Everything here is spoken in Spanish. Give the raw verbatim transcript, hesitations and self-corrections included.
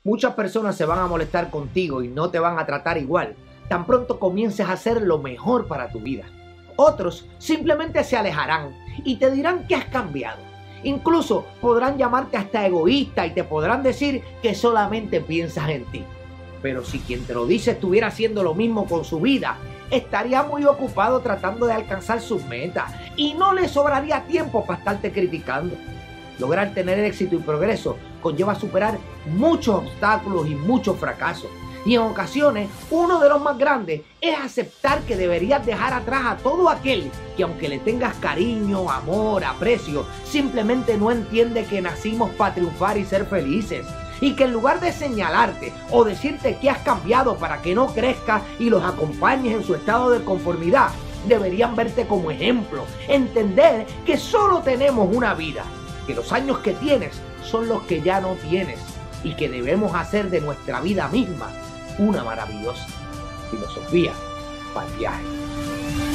Muchas personas se van a molestar contigo y no te van a tratar igual, tan pronto comiences a hacer lo mejor para tu vida. Otros simplemente se alejarán y te dirán que has cambiado. Incluso podrán llamarte hasta egoísta y te podrán decir que solamente piensas en ti. Pero si quien te lo dice estuviera haciendo lo mismo con su vida, estaría muy ocupado tratando de alcanzar sus metas y no le sobraría tiempo para estarte criticando. Lograr tener éxito y progreso conlleva superar muchos obstáculos y muchos fracasos. Y en ocasiones, uno de los más grandes es aceptar que deberías dejar atrás a todo aquel que, aunque le tengas cariño, amor, aprecio, simplemente no entiende que nacimos para triunfar y ser felices. Y que en lugar de señalarte o decirte que has cambiado para que no crezcas y los acompañes en su estado de conformidad, deberían verte como ejemplo, entender que solo tenemos una vida, que los años que tienes son los que ya no tienes y que debemos hacer de nuestra vida misma una maravillosa filosofía para el viaje.